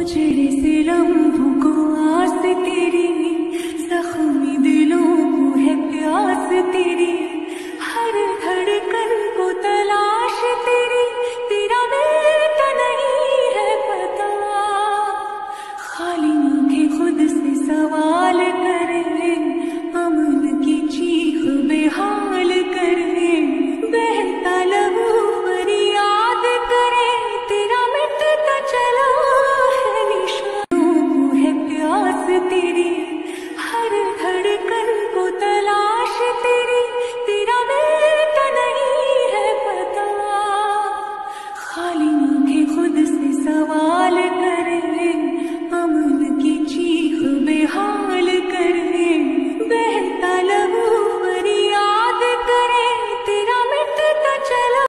उजड़े से लम्हों को आस तेरी, जख्मी दिलों को है प्यास तेरी।